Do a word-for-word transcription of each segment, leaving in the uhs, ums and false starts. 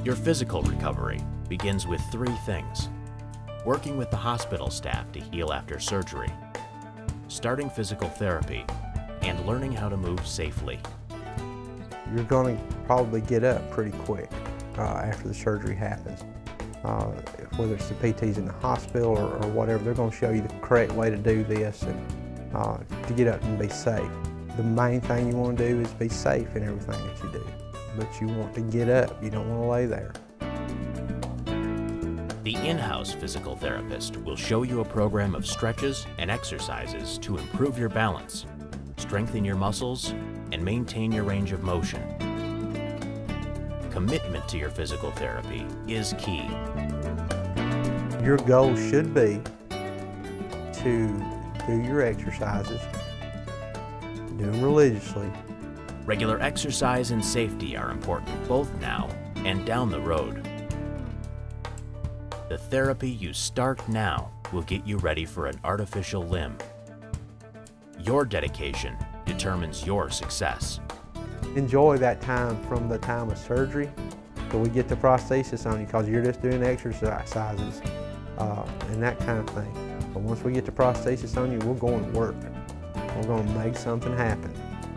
Your physical recovery begins with three things: working with the hospital staff to heal after surgery, starting physical therapy, and learning how to move safely. You're going to probably get up pretty quick uh, after the surgery happens. Uh, whether it's the P Ts in the hospital or, or whatever, they're going to show you the correct way to do this and uh, to get up and be safe. The main thing you want to do is be safe in everything that you do. But you want to get up, you don't want to lay there. The in-house physical therapist will show you a program of stretches and exercises to improve your balance, strengthen your muscles, and maintain your range of motion. Commitment to your physical therapy is key. Your goal should be to do your exercises, do them religiously. Regular exercise and safety are important both now and down the road. The therapy you start now will get you ready for an artificial limb. Your dedication determines your success. Enjoy that time from the time of surgery till we get the prosthesis on you, because you're just doing exercises uh, and that kind of thing. But once we get the prosthesis on you, we're going to work. We're going to make something happen.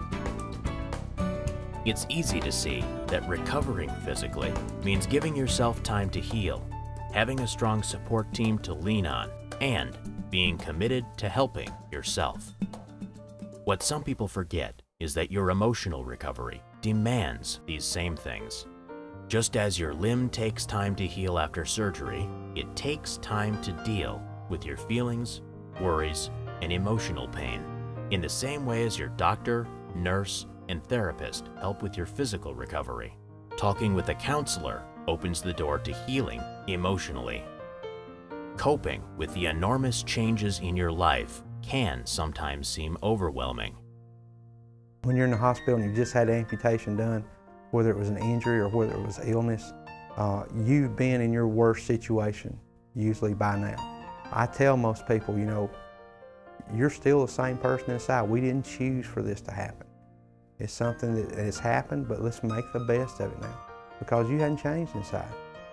It's easy to see that recovering physically means giving yourself time to heal, having a strong support team to lean on, and being committed to helping yourself. What some people forget is that your emotional recovery demands these same things. Just as your limb takes time to heal after surgery, it takes time to deal with your feelings, worries, and emotional pain, in the same way as your doctor, nurse, and therapist help with your physical recovery. Talking with a counselor opens the door to healing emotionally. Coping with the enormous changes in your life can sometimes seem overwhelming. When you're in the hospital and you just had amputation done, whether it was an injury or whether it was illness, uh, you've been in your worst situation, usually by now. I tell most people, you know, you're still the same person inside. We didn't choose for this to happen. It's something that has happened, but let's make the best of it now, because you hadn't changed inside.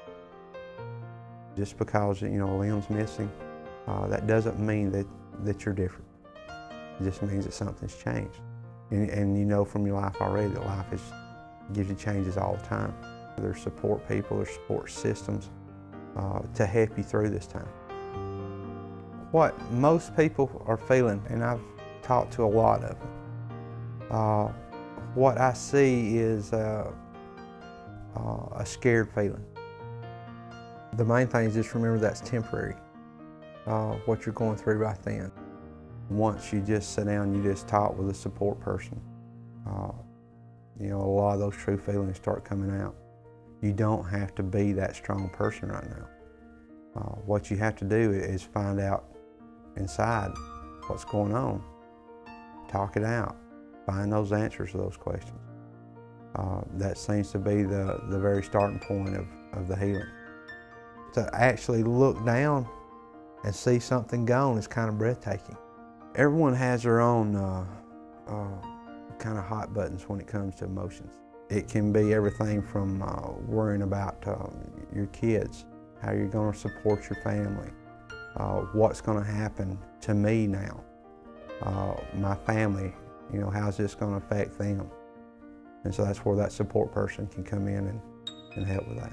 Just because, you know, a limb's missing, uh, that doesn't mean that, that you're different. It just means that something's changed. And, and you know from your life already that life is, gives you changes all the time. There's support people, there's support systems uh, to help you through this time. What most people are feeling, and I've talked to a lot of them, uh, what I see is uh, uh, a scared feeling. The main thing is just remember that's temporary, uh, what you're going through right then. Once you just sit down, you just talk with a support person, uh, you know, a lot of those true feelings start coming out. You don't have to be that strong person right now. Uh, what you have to do is find out inside what's going on, talk it out, find those answers to those questions. Uh, that seems to be the, the very starting point of, of the healing. To actually look down and see something gone is kind of breathtaking. Everyone has their own uh, uh, kind of hot buttons when it comes to emotions. It can be everything from uh, worrying about uh, your kids, how you're going to support your family, uh, what's going to happen to me now, uh, my family, you know, how's this going to affect them? And so that's where that support person can come in and, and help with that.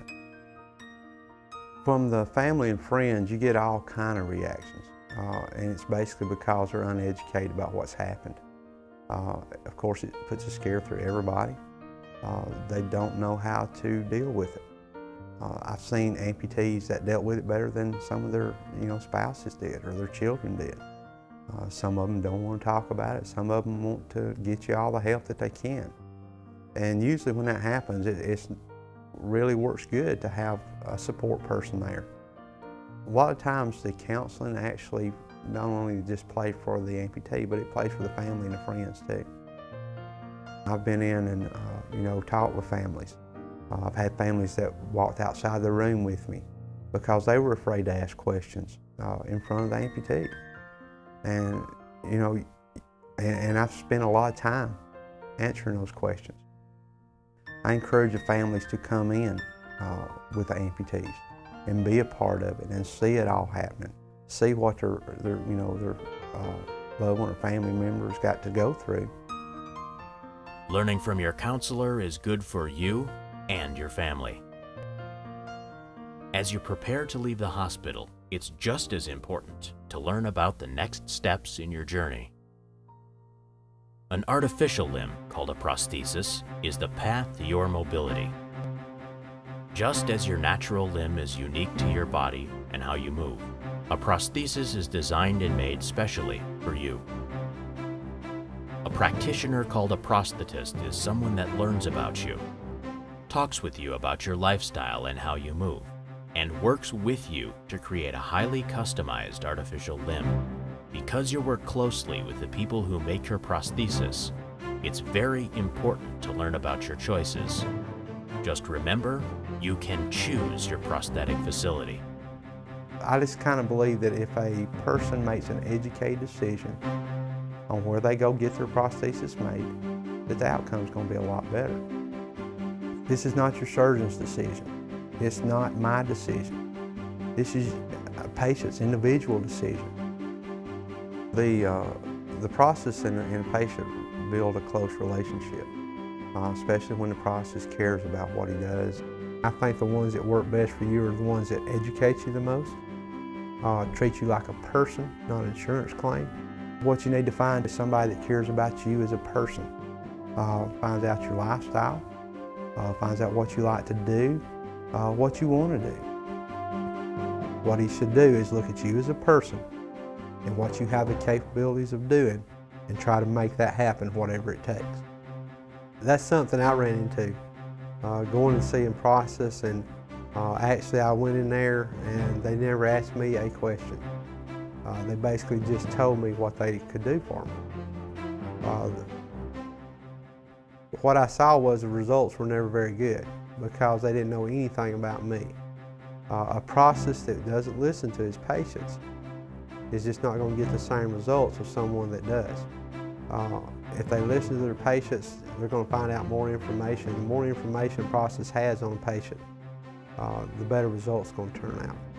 From the family and friends, you get all kind of reactions. Uh, and it's basically because they're uneducated about what's happened. Uh, of course, it puts a scare through everybody. Uh, they don't know how to deal with it. Uh, I've seen amputees that dealt with it better than some of their, you know, spouses did or their children did. Uh, some of them don't want to talk about it. Some of them want to get you all the help that they can. And usually when that happens, it it's really works good to have a support person there. A lot of times the counseling actually not only just plays for the amputee, but it plays for the family and the friends too. I've been in and uh, you know, talked with families. Uh, I've had families that walked outside the room with me because they were afraid to ask questions uh, in front of the amputee. And you know, and, and I've spent a lot of time answering those questions. I encourage the families to come in uh, with the amputees and be a part of it and see it all happening. See what their, their you know, their uh, loved one or family members got to go through. Learning from your counselor is good for you and your family. As you prepare to leave the hospital, it's just as important to learn about the next steps in your journey. An artificial limb, called a prosthesis, is the path to your mobility. Just as your natural limb is unique to your body and how you move, a prosthesis is designed and made specially for you. A practitioner called a prosthetist is someone that learns about you, talks with you about your lifestyle and how you move, and works with you to create a highly customized artificial limb. Because you work closely with the people who make your prosthesis, it's very important to learn about your choices. Just remember, you can choose your prosthetic facility. I just kind of believe that if a person makes an educated decision on where they go get their prosthesis made, that the outcome is going to be a lot better. This is not your surgeon's decision. It's not my decision. This is a patient's individual decision. The, uh, the process and, and the patient build a close relationship, uh, especially when the process cares about what he does. I think the ones that work best for you are the ones that educate you the most, uh, treat you like a person, not an insurance claim. What you need to find is somebody that cares about you as a person, uh, finds out your lifestyle, uh, finds out what you like to do, uh, what you want to do. What he should do is look at you as a person and what you have the capabilities of doing and try to make that happen, whatever it takes. That's something I ran into, uh, going and seeing Prosthesis, and uh, actually I went in there and they never asked me a question. Uh, they basically just told me what they could do for me. Uh, what I saw was the results were never very good because they didn't know anything about me. Uh, a process that doesn't listen to his patients is just not going to get the same results as someone that does. Uh, if they listen to their patients, they're going to find out more information. The more information a process has on a patient, uh, the better results are going to turn out.